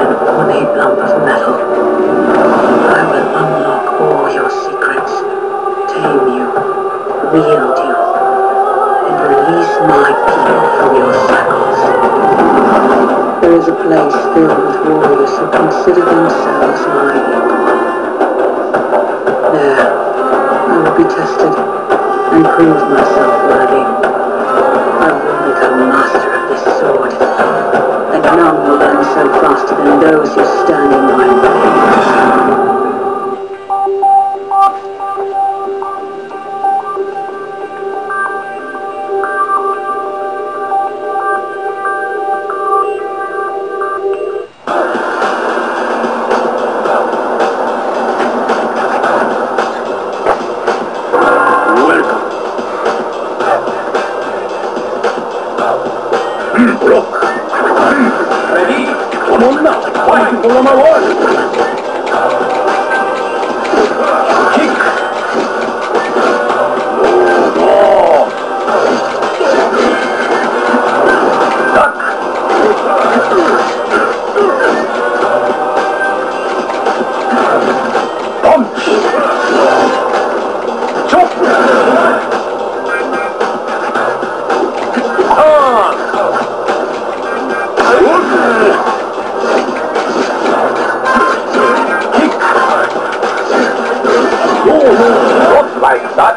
an ornate lump of metal. I will unlock all your secrets, tame you, wield you, and release my people from your shackles. There is a place filled with warriors who consider themselves my equal. There, I will be tested and prove myself worthy. I will become master of this sword, and none will learn so faster than those who stand in my way. Follow my word! Kick! Oh! Duck! Punch! Chop! Not like that.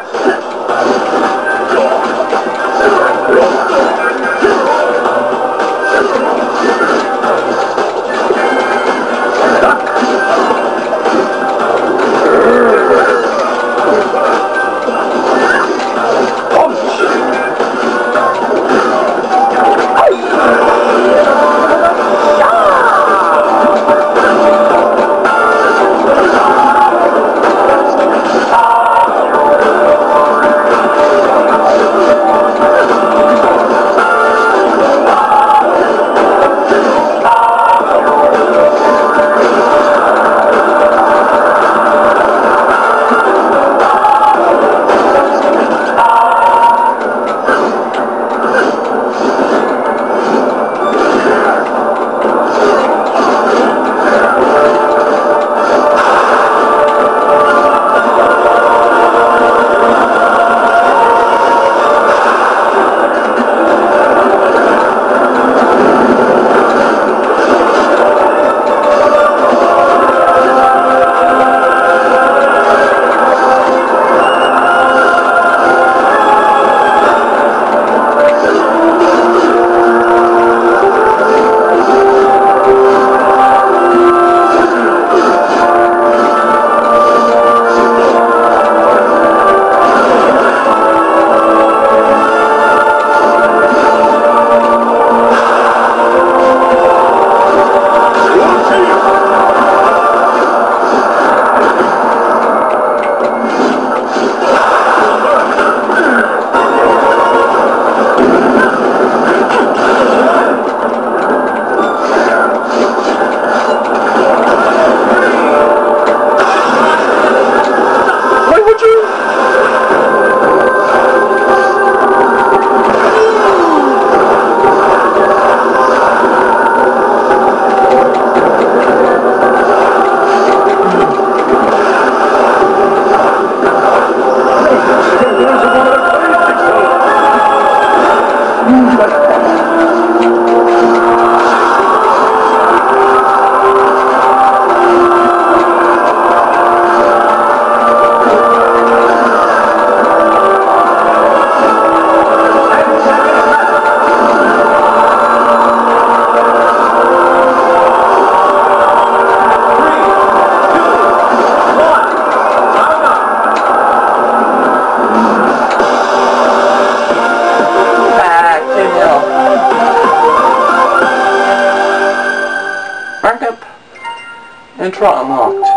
Intro unlocked.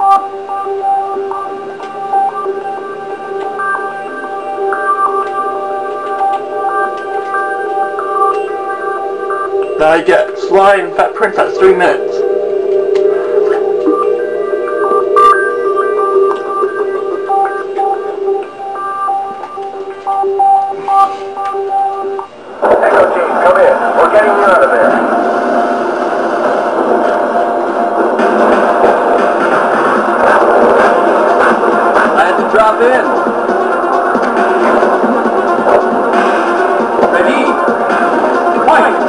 Now I get Sly and Fat Prince at 3 minutes. Echo team, come in. We're getting you out of there. Stop in. Ready? Fight!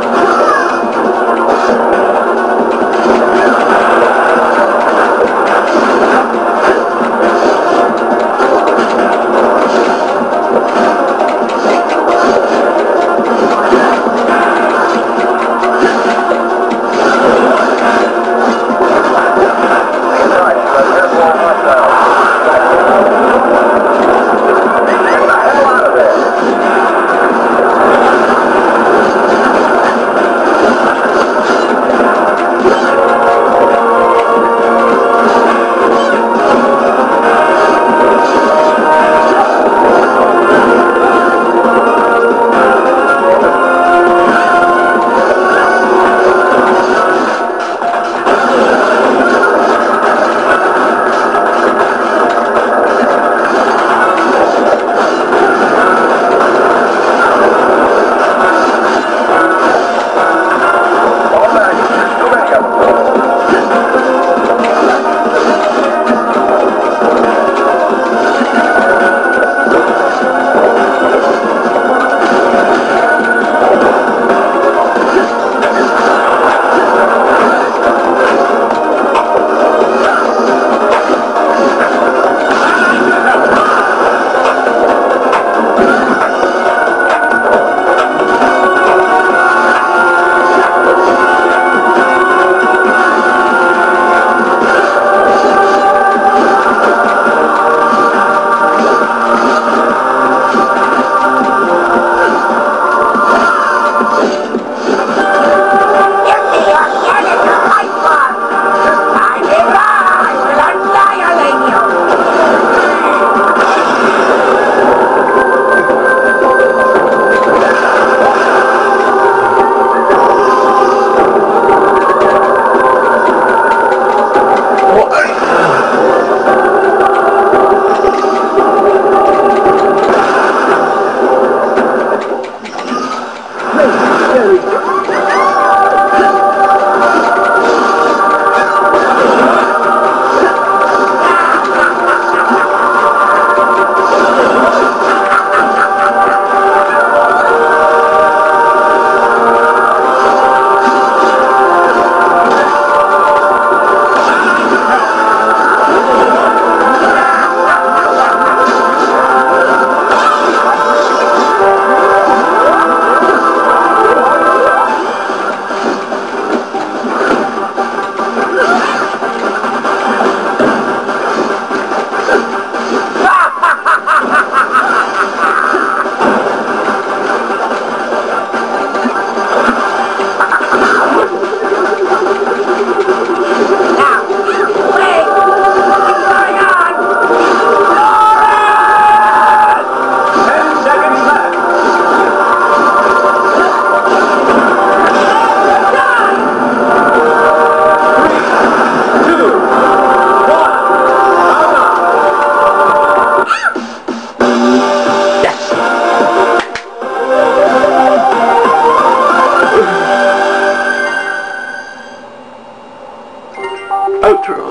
Outro.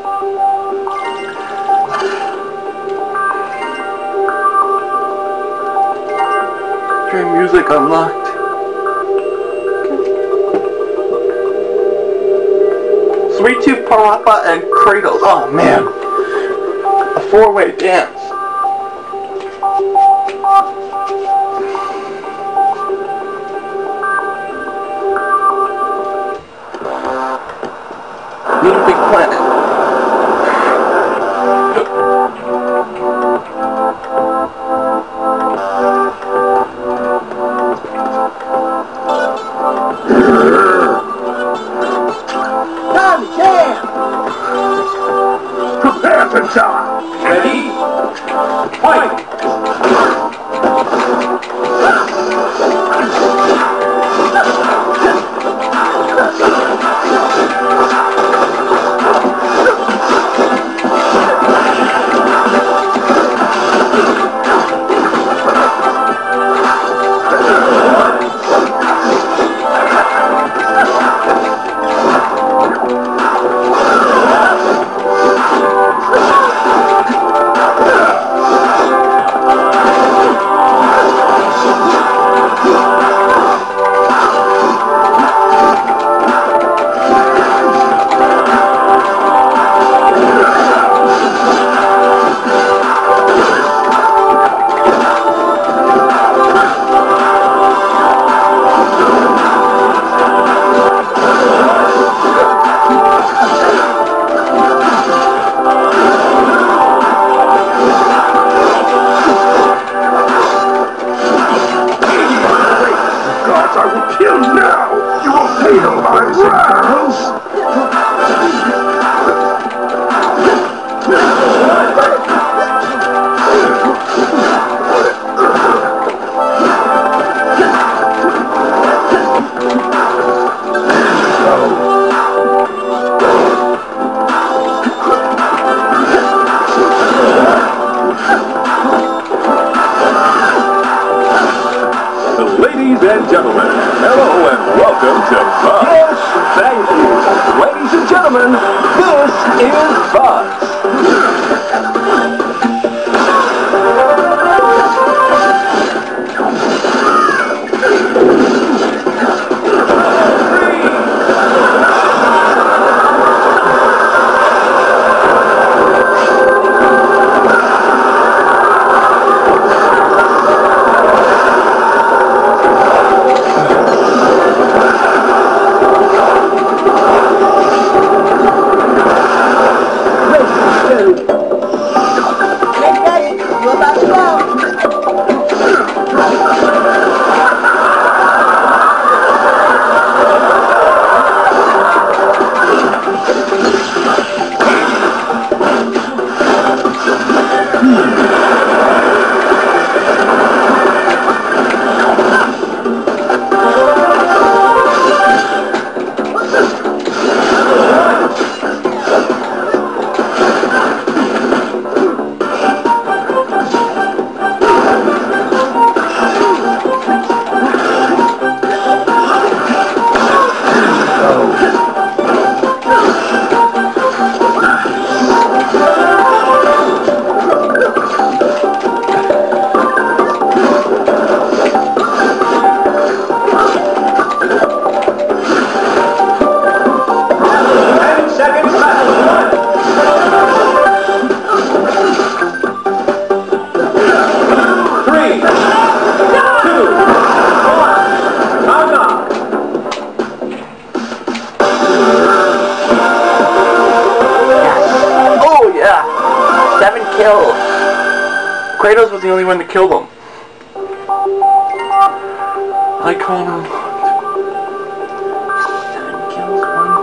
Dream music unlocked. Sweet Tooth Parappa and Cradle. Oh man. A four-way dance. Little Big Planet. Prepare for time. Ready? Fight! gentlemen, this is Buzz. Kratos was the only one to kill them. Icon unlocked. 7 kills,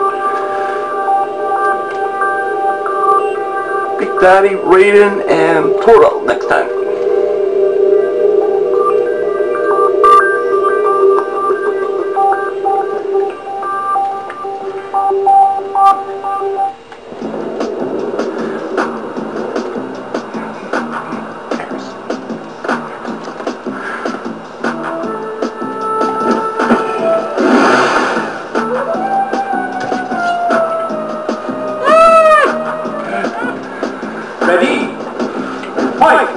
1. Big Daddy, Raiden, and Toro next time. Ready? Fight!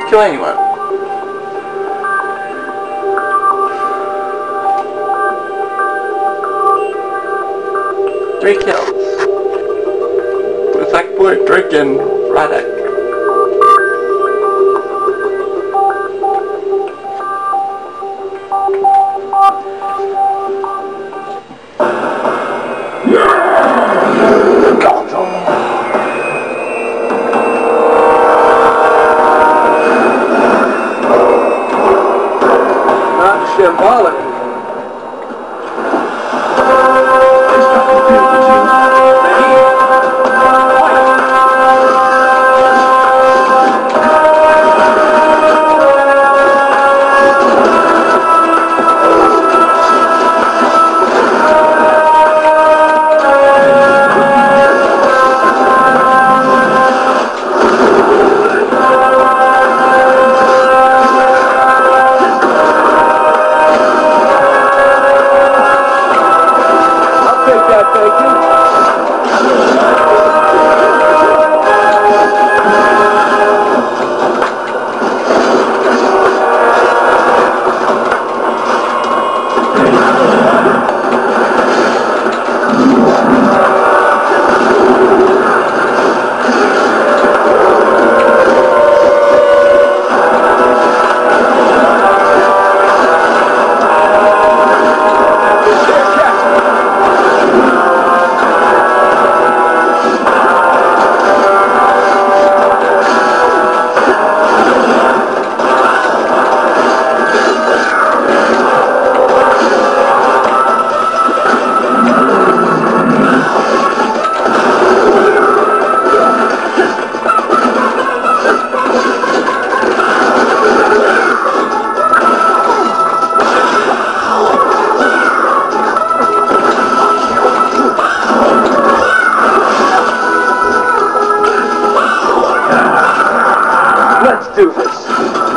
kill anyone. 3 kills. It's like Blue Drake and Radek. Not symbolic. Let's do this.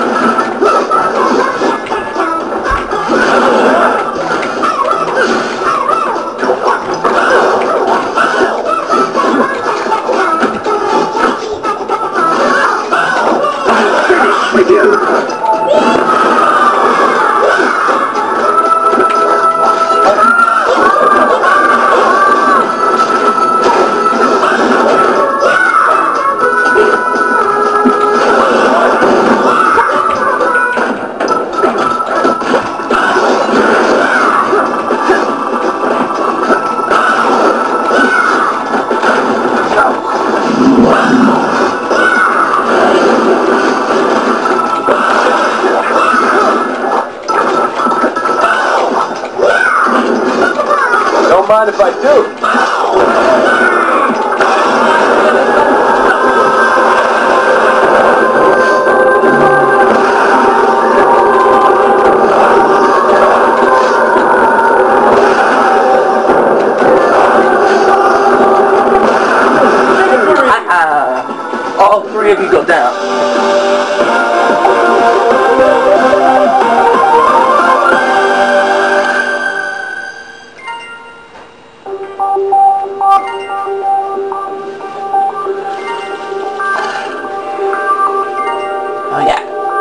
Don't mind if I do. All 3 of you go down. Oh yeah.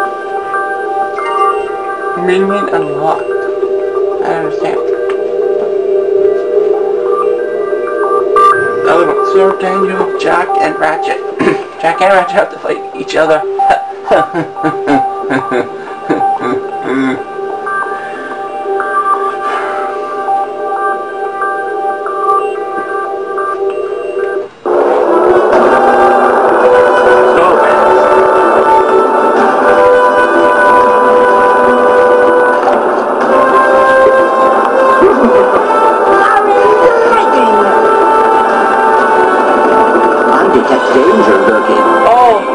Minion unlocked. I understand. Other one, Sir Daniel, Jack, and Ratchet. Jack and Ratchet have to fight each other. Danger lurking. Oh!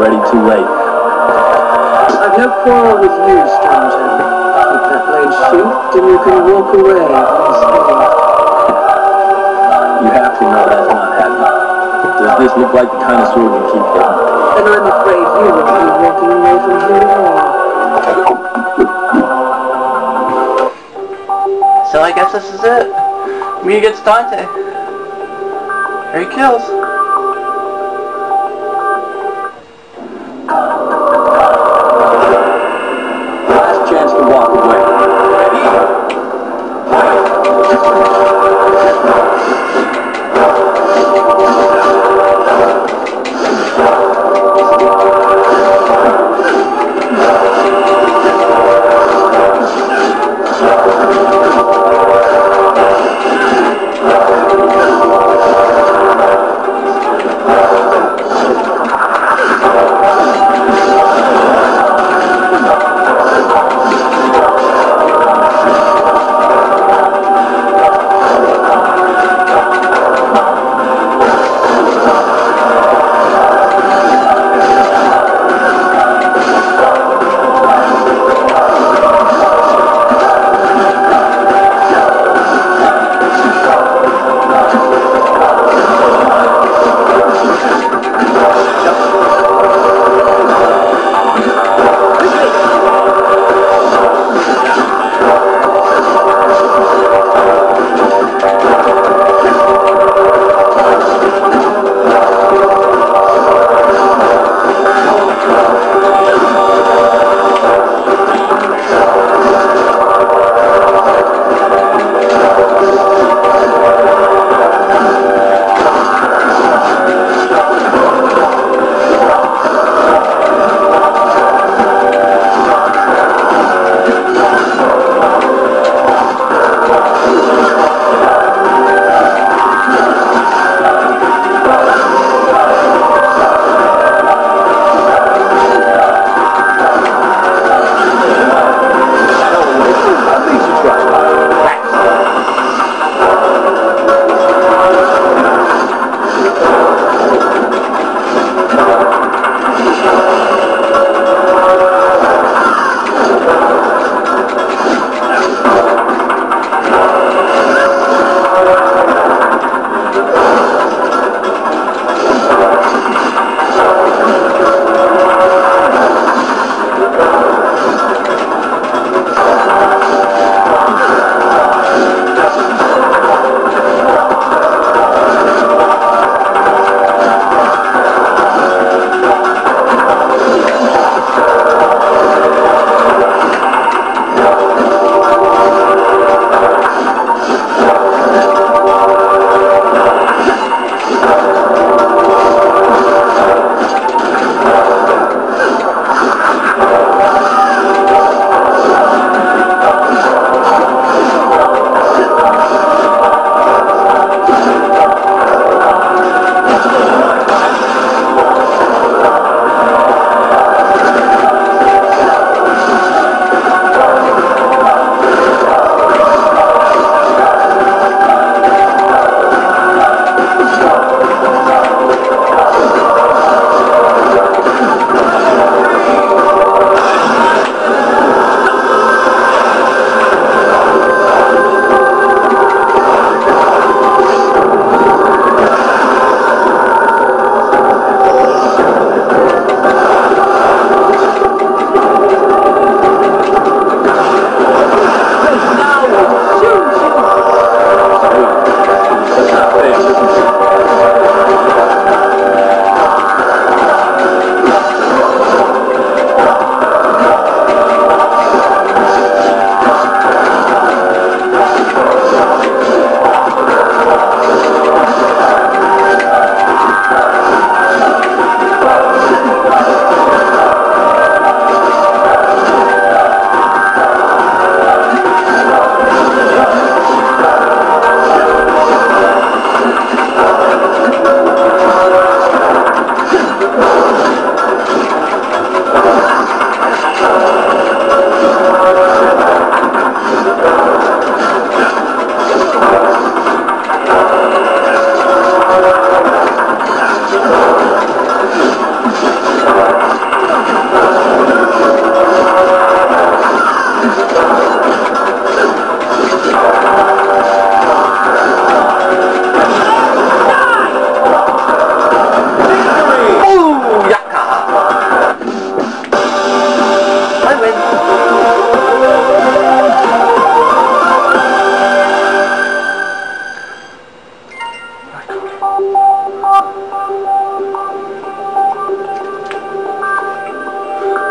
already too late. I've no quarrel with you, stranger. Keep that blade sheathed and you can walk away unscathed. You have to know that's not happening. Does this look like the kind of sword you keep hidden? Then I'm afraid you won't be walking away from here at all. So I guess this is it. Mia gets Dante. Or he kills. Last chance to walk away.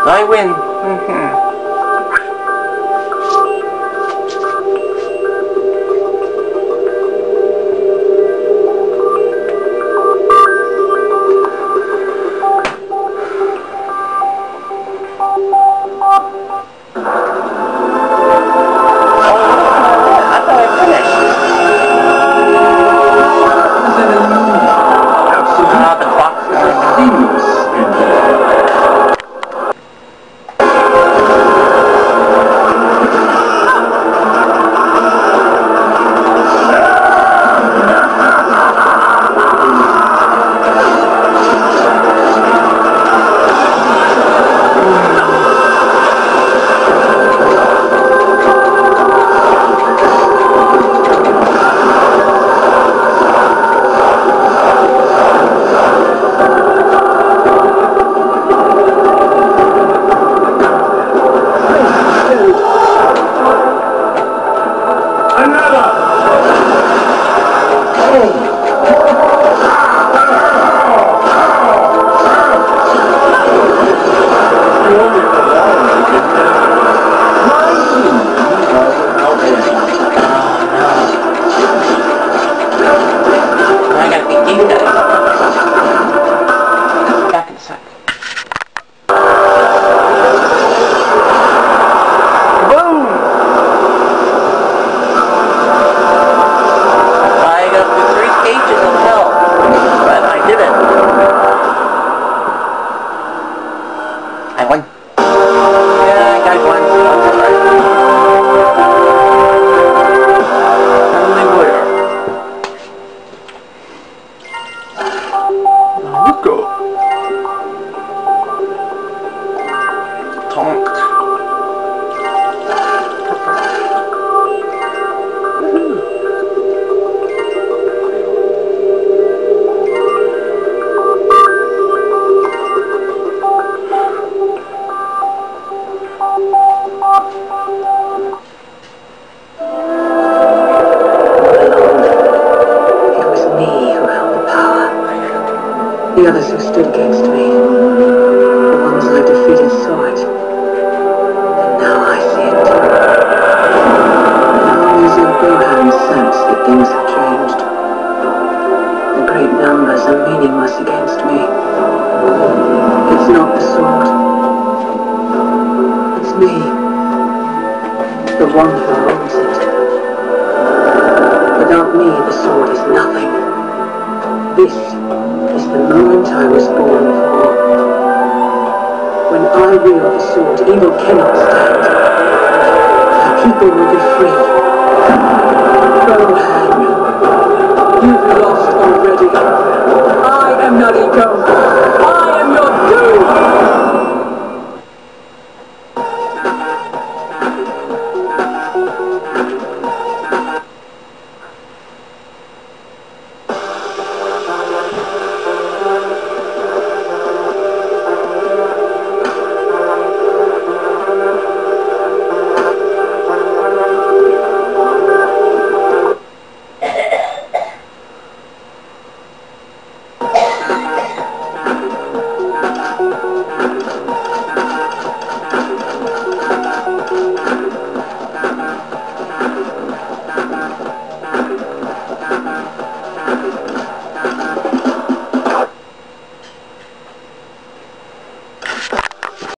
I win. I won. Yeah, I got one. Only winner. Naruto. Tonked. The others who stood against me, the ones I defeated saw it, and now I see it too. The armies of Gohan sense that things have changed. The great numbers are meaningless against me. It's not the sword. It's me, the one who holds it. Without me, the sword is nothing. This is the moment I was born for. When I wield the sword, evil cannot stand. The people will be free. Gohan, you've lost already. I am Naruto.